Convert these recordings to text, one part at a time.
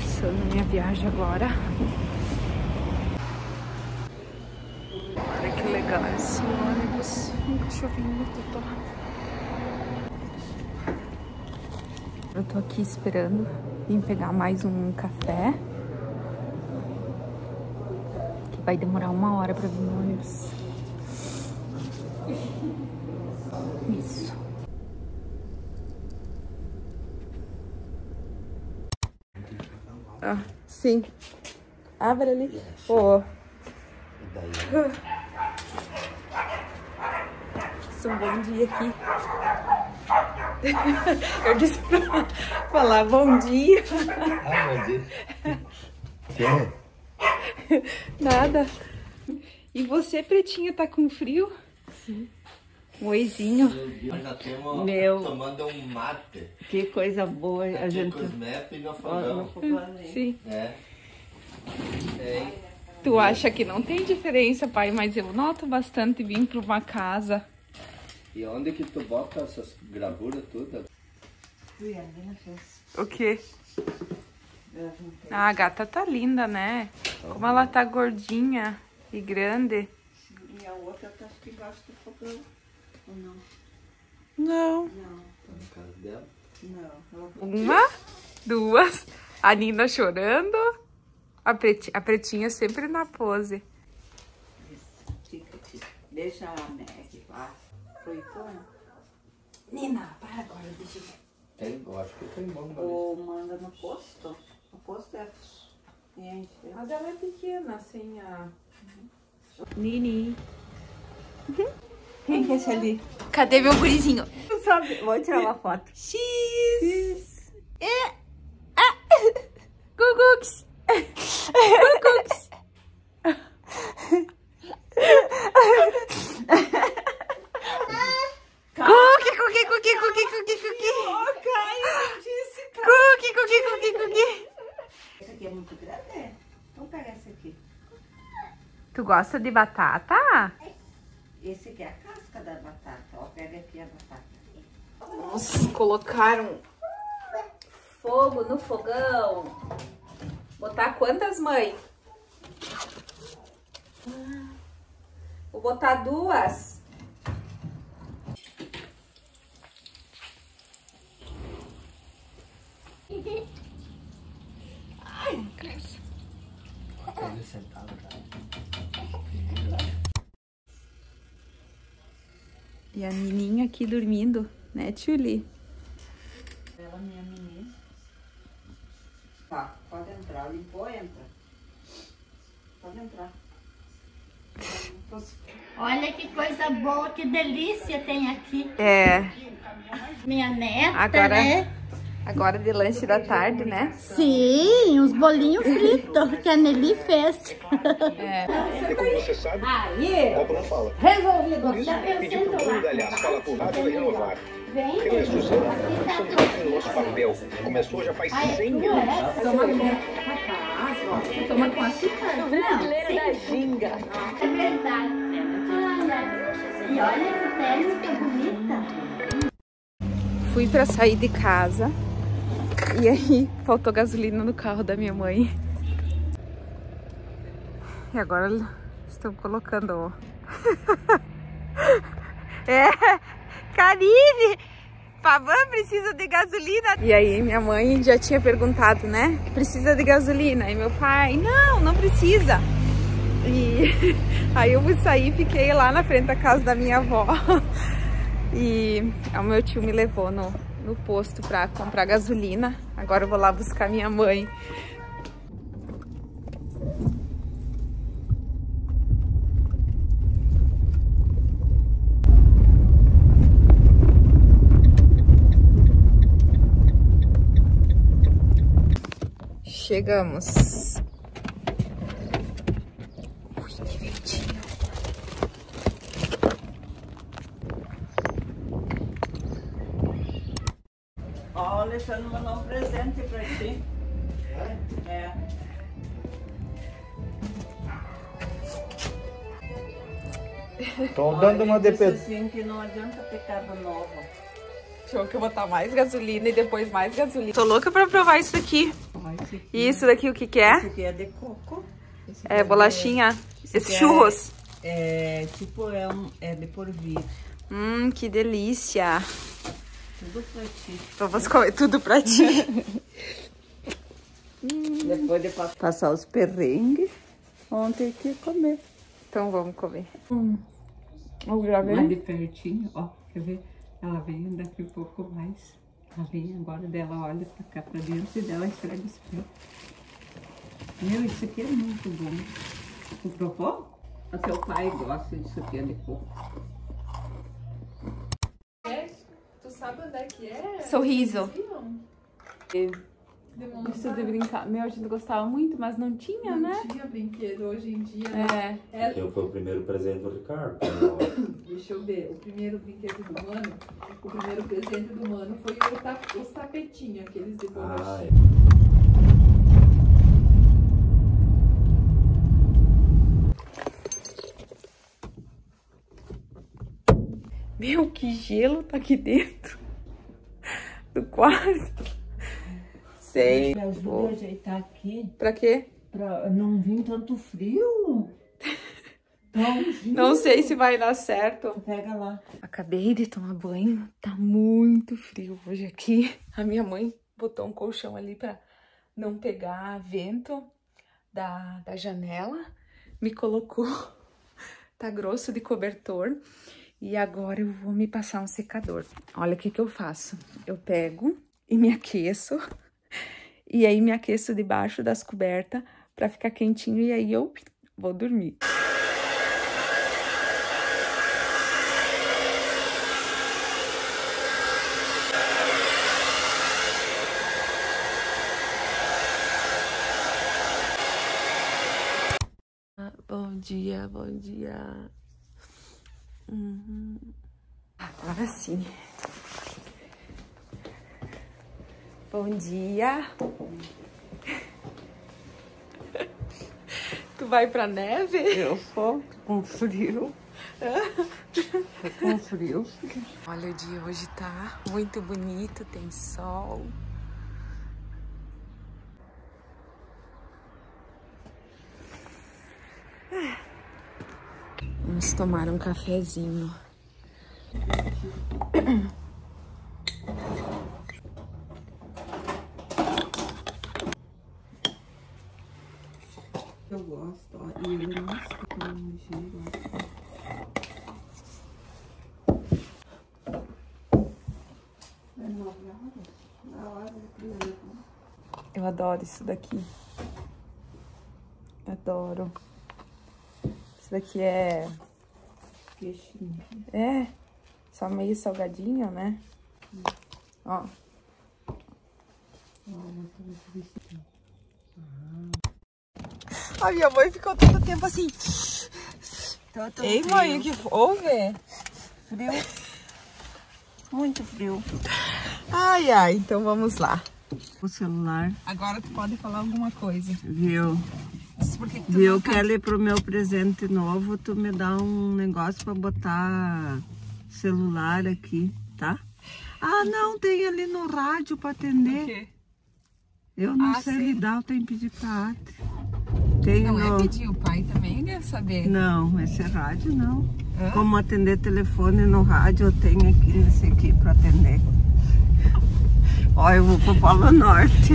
começando minha viagem agora. Olha que legal esse ônibus. Um cachorrinho, Totó. Eu tô aqui esperando vim pegar mais um café. Que vai demorar 1 hora pra vir no ônibus. Isso. Ah, sim. Abre ali. Pô. Um bom dia aqui. Eu disse pra falar bom dia. Ah, bom dia. Que? Nada. E você, pretinha, tá com frio? Sim. Um oizinho. Nós já temos tomando um mate. Que coisa boa. A gente com os netos e no fogão. Sim. É. Tu acha que não tem diferença, pai? Mas eu noto bastante vir pra uma casa. E onde que tu bota essas gravuras todas? O quê? Ah, a gata tá linda, né? Como ela tá gordinha e grande. E a outra tá embaixo do fogão. Ou não? Não. Não. Tá na casa dela? Não. Uma, duas. A Nina chorando. A pretinha sempre na pose. Isso. Fica aqui. Deixa a Meg lá. Foi põe. Nina, para agora, deixa eu ver. Tem, eu acho que tem bom. Ou manda no posto. O posto é... Gente, Mas ela é pequena, assim, a... Nini. quem que é esse ali? Cadê meu gurizinho? Tu sabe? Vou tirar uma foto. X. Guguks. Guguks. Cookie. Oh, Caio, disse, Cookie. essa aqui é muito grande. Vamos pegar essa aqui. Tu gosta de batata? Esse aqui é a casca da batata. Ó, pega aqui a batata. Nossa, colocaram fogo no fogão. Botar quantas, mãe? Vou botar 2. Ai, credo. Ele sentado, cara. E a Nininha aqui dormindo, né, Tchuli? Ela, minha menina. Tá, pode entrar. Limpou, entra. Pode entrar. Olha que coisa boa, que delícia tem aqui. É, Minha neta, agora, né? agora de lanche da tarde, né? Sim, os bolinhos fritos que a Nelly fez. E como você sabe, Aí, o copo não fala. resolvido. Por isso, pedir pro mundo, aliás, fala por rádio e renovar. Eu e a Suzana estamos cumprindo o nosso papel. Começou já faz 100 anos. Toma com açúcar? Não, da ginga. É verdade. E olha que técnica bonita. Fui pra sair de casa e aí faltou gasolina no carro da minha mãe. E agora estão colocando... Karine! Pavan precisa de gasolina. E aí minha mãe já tinha perguntado, né? Precisa de gasolina. E meu pai, não precisa. E aí eu fui sair e fiquei lá na frente da casa da minha avó. E o meu tio me levou no posto pra comprar gasolina. Agora eu vou lá buscar minha mãe. Chegamos. Ui, que ventinho. Ó, o Alexandre mandou um presente pra ti. É. Tô dando uma Disse DP. assim que não adianta ter carro novo. Deixa eu botar mais gasolina e depois mais gasolina. Tô louca pra provar isso aqui. esse aqui, E isso daqui o que que é? esse aqui é de coco. Esse aqui É bolachinha. Esse aqui churros. É tipo, é de porvir. Que delícia. Tudo pra ti. Vamos comer tudo pra ti. Depois de passar os perrengues, vamos ter que comer. Então vamos comer. Eu gravei. Mais de pertinho, ó, quer ver? Ela vem daqui a pouco mais. Ela vem agora dela, olha pra cá pra dentro e dela esfrega os pés. Meu, isso aqui é muito bom. Tu provou? O teu pai gosta disso aqui, de coco. Tu sabe onde é que é? Sorriso. Demonstrar. Isso de brincar. Meu, a gente gostava muito, mas não tinha, né? Não tinha brinquedo hoje em dia. É. Foi o primeiro presente do Ricardo. Deixa eu ver. O primeiro brinquedo do Mano, o primeiro presente do Mano foi os tapetinhos, aqueles de borracha. Meu, que gelo tá aqui dentro do quarto. Sei. Me ajuda a ajeitar aqui Pra quê? pra não vir tanto frio. Não sei se vai dar certo. Pega lá. Acabei de tomar banho, tá muito frio hoje aqui. A minha mãe botou um colchão ali pra não pegar vento da janela. Me colocou, tá grosso de cobertor. E agora eu vou me passar um secador. Olha o que que eu faço. Eu pego e me aqueço. E aí me aqueço debaixo das cobertas pra ficar quentinho. E aí eu vou dormir. Bom dia, bom dia. Agora sim. Bom dia. Tu vai pra neve? Eu sou com frio. Tô com frio. Olha, o dia hoje tá muito bonito, tem sol. Vamos tomar um cafezinho. Eu gosto, ó. E ele não fica no gelo. É 9 horas? Na hora do primeiro. Eu adoro isso daqui. Adoro. Isso daqui é... Queixinho. É, só meio salgadinho, né? Ó. A minha mãe ficou todo o tempo assim. Ei, mãe, o que houve? Frio. Muito frio. Ai, ai, então vamos lá. O celular. Agora tu pode falar alguma coisa. Viu? Por que que tu Viu, não tá- Kelly, pro meu presente novo, tu me dá um negócio pra botar celular aqui, tá? Ah, não, tem ali no rádio pra atender. O quê? Eu não sei sim. lidar, eu tenho que pedir pra Ate. Tem Não no... é pedir, o pai também deve saber. Não, esse rádio não. Hã? Como atender telefone no rádio, eu tenho aqui nesse aqui pra atender. Ó, eu vou pro Polo Norte.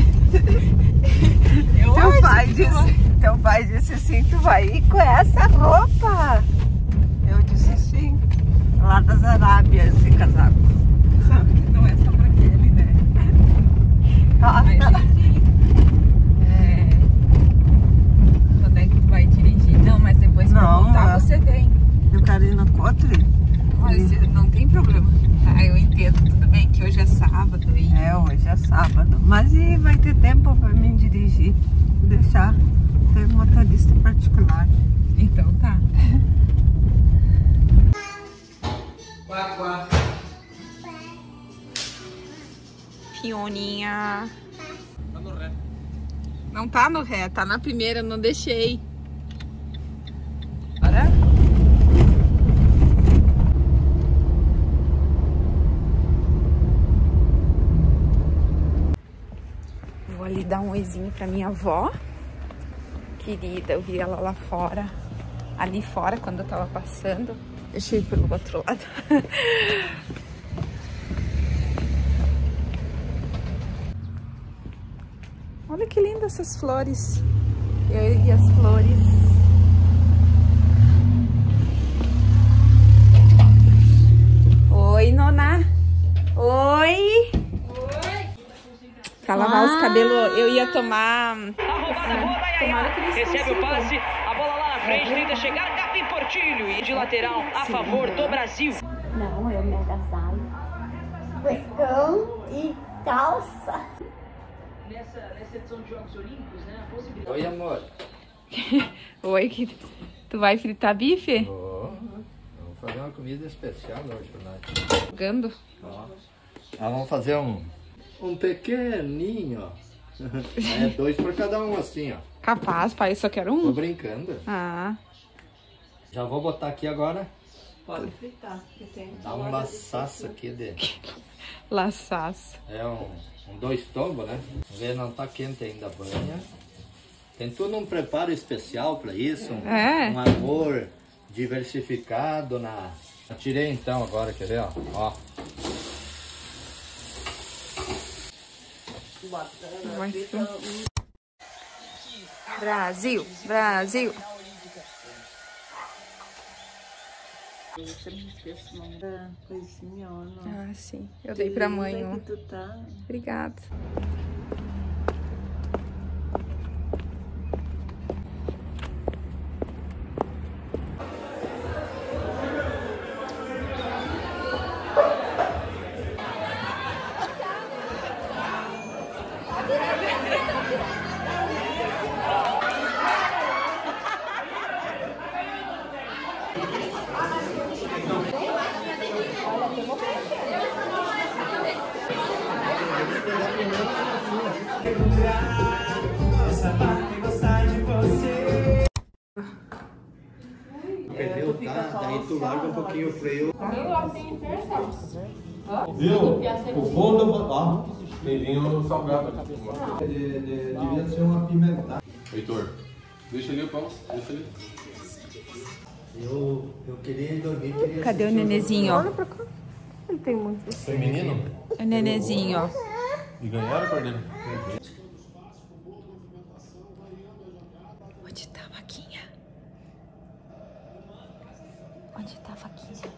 Teu pai disse assim, tu vai ir com essa roupa? Eu disse sim. Lá das Arábias, esse casaco. Sabe que não é só pra aquele, né? Ah, Mas enfim. Quando é que tu vai dirigir? Não, mas depois pra Não, voltar é. você vem. eu quero ir na Cotre. Mas não tem problema. Tá, eu entendo. Tudo bem que hoje é sábado e... É, hoje é sábado. Mas e vai ter tempo pra mim dirigir. Deixar. Tem um motorista particular. Então tá. Fioninha. Tá no ré. Não tá no ré, tá na primeira, eu não deixei. Bora? Vou ali dar um oizinho pra minha avó querida. Eu vi ela lá fora, ali fora, quando eu tava passando. Deixa eu ir pelo outro lado. Olha que lindas essas flores. Eu e as flores. Oi, Nona. Oi. Pra lavar os cabelos, eu ia tomar... Recebe o passe, a bola lá na frente, tenta chegar, Gabi Portilho. E de lateral, a favor do Brasil. Não, eu me agasalho. Cuecão e calça. Nessa edição de Jogos Olímpicos, né, a possibilidade... Oi, amor. Oi, tu vai fritar bife? Vamos fazer uma comida especial hoje pra nós. Jogando? Vamos fazer um pequenininho, ó. É 2 pra cada um, assim, ó. Capaz, pai, eu só quero Tô um. brincando. Ah, Já vou botar aqui agora. Pode fritar, porque tem... Dá um laçaço aqui de... laçaço. É um 2 tombos, né? Vamos ver, não tá quente ainda a banha. Tem tudo um preparo especial pra isso. Um amor diversificado na... Eu tirei então agora, quer ver, ó. Brasil, Brasil. Coisinha, ó. Ah, sim. Eu dei pra mãe um. Tu tá... Obrigada. Perdeu, tá? Daí tu larga um pouquinho o freio. Viu? O bom do... Ó, tem vinho salgado aqui. Devia ser uma pimentada. Heitor, deixa ali o pão, deixa ali. Eu queria ir dormir. Cadê o nenezinho, ó? Ele tem muito. Foi menino? O nenezinho, ó. E ganharam, Cordeiro? Onde tá a vaquinha? Onde tá a vaquinha?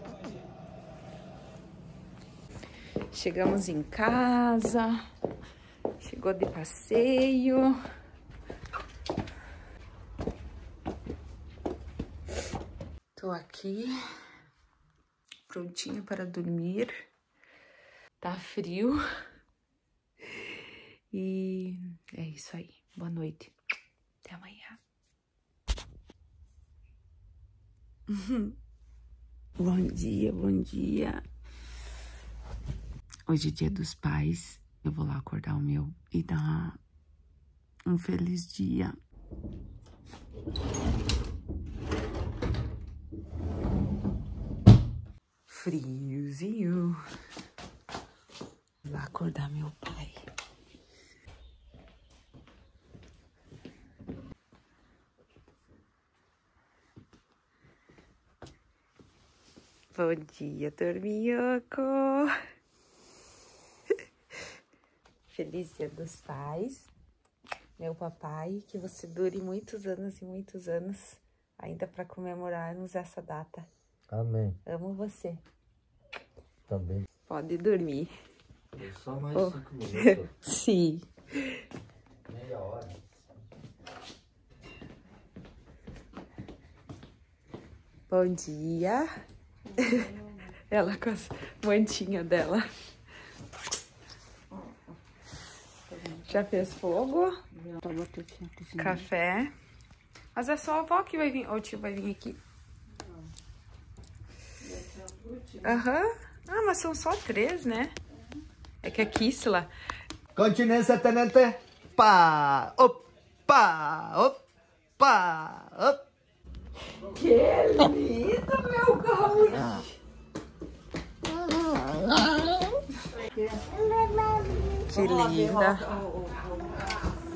Chegamos em casa. Chegou de passeio. Tô aqui, prontinha para dormir. Tá frio. E é isso aí. Boa noite. Até amanhã. Bom dia, bom dia. Hoje é Dia dos Pais. Eu vou lá acordar o meu e dar um feliz dia. Friozinho. Vou lá acordar meu pai. Bom dia, dorminhoco. Feliz Dia dos Pais, meu papai, que você dure muitos anos e muitos anos ainda para comemorarmos essa data. Amém. Amo você. Também. Pode dormir. Só mais 5 minutos. Sim. Meia hora. Bom dia. Ela com as mantinhas dela. Já fez fogo? Café. Mas é só a avó que vai vir. Ou o tio vai vir aqui. Aham. Ah, mas são só 3, né? É que é Kisla. Continência, tenente. Pá, opa, opa, opa. Que lindo, meu gaúcho! Que linda.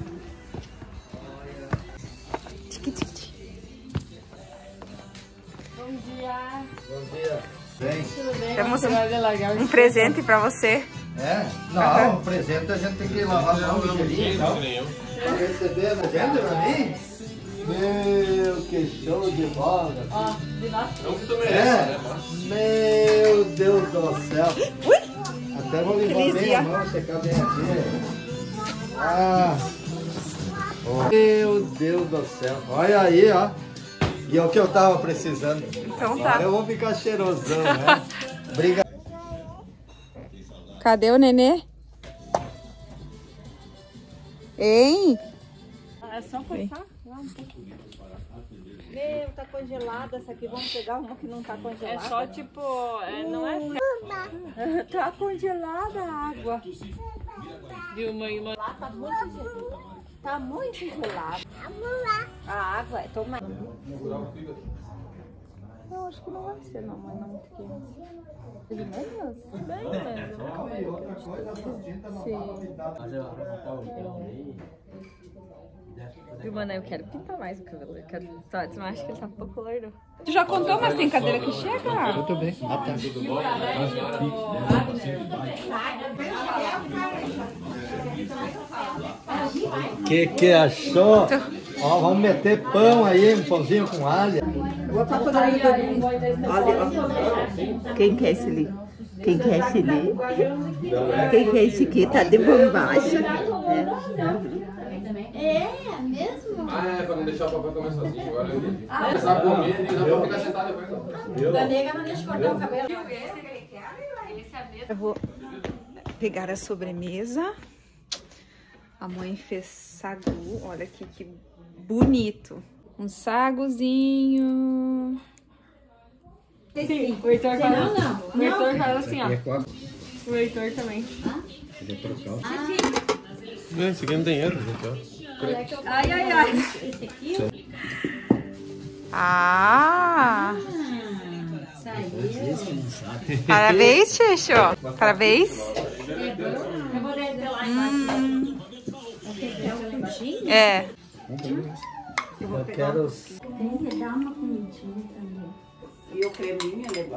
Bom dia. Bem. Temos um presente pra você. É? Não, o presente a gente tem que lavar a mão ligeirinho, então. Pra receber a gente pra mim? Meu, que show de bola. Ó, de nós. Não que tu merece, né? Meu Deus do céu. Até vou limpar bem a mão, secar bem aqui. Ah. Meu Deus do céu. Olha aí, ó. E é o que eu tava precisando. Então tá. Agora eu vou ficar cheirosão, né? Obrigado. Cadê o nenê? Hein? É só passar lá um pouco. Meu, tá congelada essa aqui. Vamos pegar uma que não tá congelada. É só tipo, não é... Tá congelada a água. De uma e uma... Lá tá muito gelada. Tá muito gelada. A água é tomar. Eu acho que não vai ser, não, mas não muito quente. Ele menos? Bem menos. Mano, eu quero pintar mais o cabelo. Eu quero pintar. Tu não acha que ele tá um pouco loiro? Tu já contou, mas tem cadeira que chega? Eu tô bem. Ah, tá. Que achou? Ó, vamos meter pão aí, um pãozinho com alho. Quem quer esse ali? Quem quer esse ali? Quem quer esse aqui? Tá de bombacha. É mesmo? Ah, é, pra não deixar o papai comer sozinho. Agora eu entendi. Começar a comer e já vou ficar sentado depois. Da nega não deixa cortar o cabelo. Eu vou pegar a sobremesa. A mãe fez sagu. Olha aqui que bonito. Um saguzinho. Sim, o Heitor faz. O Heitor faz assim, ó. O Heitor também. Esse aqui não tem erro, gente. Ai, ai, ai. Esse aqui? Ah! Saiu. Parabéns, Xixo. Parabéns. Eu vou desvelar É. Eu quero... Tem que dar uma comidinha também. E o creminho é legal.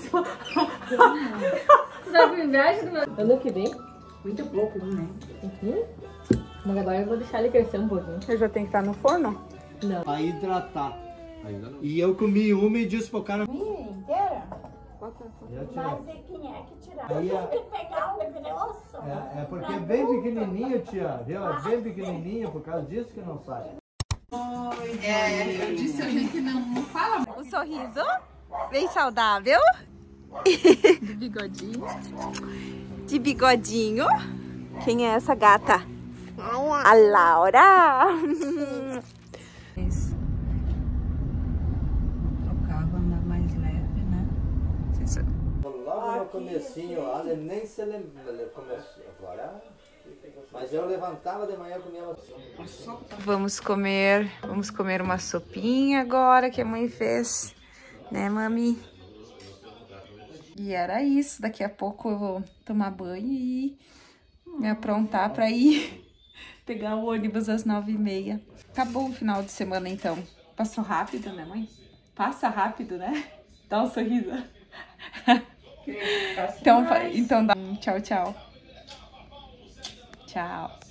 Você tá com inveja do meu... Ano que vem? Muito pouco, né? Mas agora eu vou deixar ele crescer um pouquinho. Eu já tenho que estar no forno? Não. Pra hidratar. Ainda não. E eu comi uma e disse pro cara... inteira? Eu tiro. Mas é quem é que tirar? Aí Tem que pegar o grosso. É porque é bem pequenininho, tia. Viu? É bem pequenininho, por causa disso que não sai. Eu disse a gente não fala. Um sorriso bem saudável. De bigodinho. De bigodinho. Quem é essa gata? A Laura. Isso. O carro anda mais leve, né? Logo no comecinho lá, ele nem se lembra. Ele começou agora. Mas eu levantava de manhã e comia uma sopa. Vamos comer uma sopinha agora que a mãe fez, né, mami? E era isso. Daqui a pouco eu vou tomar banho e me aprontar para ir pegar o ônibus às 9h30. Acabou o final de semana, então. Passou rápido, né, mãe? Passa rápido, né? Dá um sorriso. Então dá um tchau, tchau. Tchau.